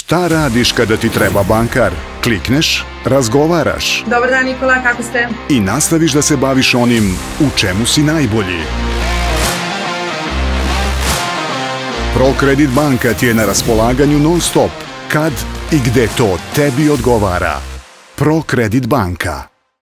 Šta radiš kada ti treba bankar? Klikneš, razgovaraš Dobar dan Nikola, kako ste? i nastaviš da se baviš onim u čemu si najbolji. ProCredit banka ti je na raspolaganju non stop, kad i gde to tebi odgovara. ProCredit banka.